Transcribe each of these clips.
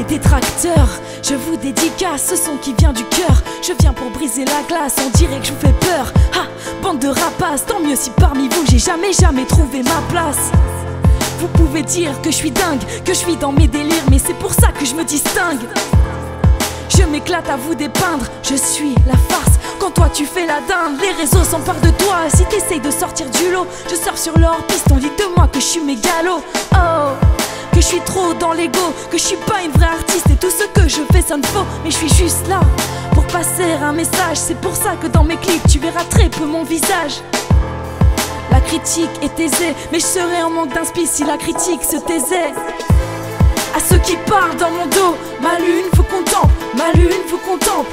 mes détracteurs, je vous dédicace ce son qui vient du cœur. Je viens pour briser la glace, on dirait que je vous fais peur. Ha, bande de rapaces, tant mieux si parmi vous j'ai jamais trouvé ma place. Vous pouvez dire que je suis dingue, que je suis dans mes délires, mais c'est pour ça que je me distingue. Je m'éclate à vous dépeindre, je suis la farce. Quand toi tu fais la dinde, les réseaux s'emparent de toi. Si t'essayes de sortir du lot, je sors sur leur piste. On dit de moi que je suis mégalo. Oh, que je suis trop dans l'ego, que je suis pas une vraie artiste. Et tout ce que je fais sonne faux, mais je suis juste là pour passer un message. C'est pour ça que dans mes clips tu verras très peu mon visage. La critique est aisée, mais je serais en manque d'inspi si la critique se taisait. À ceux qui parlent dans mon dos, ma lune vous contemple, ma lune vous contemple.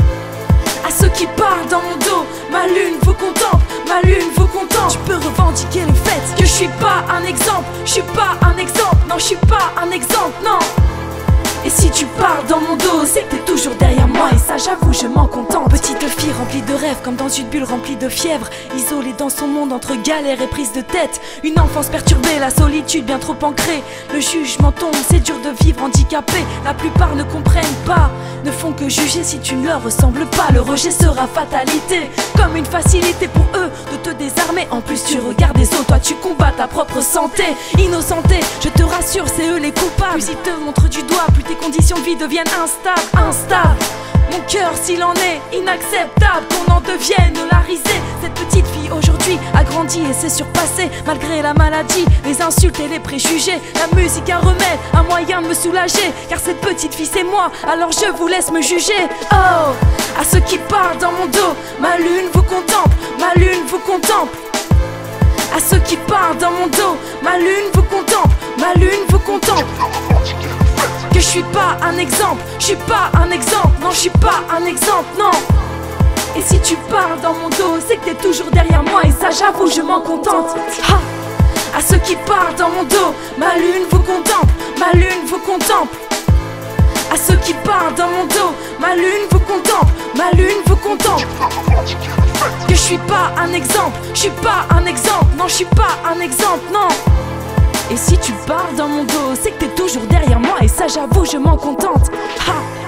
À ceux qui parlent dans mon dos, ma lune vous contemple, ma lune vous contemple. Tu peux revendiquer le fait que je suis pas un exemple, je suis pas un exemple, non je suis pas un exemple, non. Et si tu parles dans mon dos, c'est que t'es toujours derrière moi. Et ça j'avoue je m'en contente. Petite fille remplie de rêves, comme dans une bulle remplie de fièvre. Isolée dans son monde entre galère et prise de tête. Une enfance perturbée, la solitude bien trop ancrée. Le jugement tombe, c'est dur de vivre handicapé. La plupart ne comprennent pas, ne font que juger si tu ne leur ressembles pas. Le rejet sera fatalité, comme une facilité pour eux de te désarmer. En plus tu regardes les autres, toi tu combats ta propre santé. Innocenté, je te rassure, c'est eux les coupables. Plus ils te montrent du doigt, plus tes conditions de vie deviennent instables. Mon cœur s'il en est inacceptable qu'on en devienne la risée. Cette petite fille aujourd'hui a grandi et s'est surpassée. Malgré la maladie, les insultes et les préjugés. La musique un remède, un moyen de me soulager. Car cette petite fille c'est moi, alors je vous laisse me juger. Oh, à ceux qui parlent dans mon dos, ma lune vous contemple, ma lune vous contemple. À ceux qui parlent dans mon dos, ma lune vous contemple, ma lune vous contemple. Que je suis pas un exemple, je suis pas un exemple, non je suis pas un exemple, non. Et si tu parles dans mon dos, c'est que t'es toujours derrière moi. Et ça j'avoue je m'en contente. Ha. À ceux qui parlent dans mon dos, ma lune vous contemple, ma lune vous contemple. À ceux qui parlent dans mon dos, ma lune vous contemple, ma lune vous contemple. Que je suis pas un exemple, je suis pas un exemple, non je suis pas un exemple, non. Et si tu parles dans mon dos, c'est que t'es toujours derrière moi. Et ça j'avoue je m'en contente. Ha.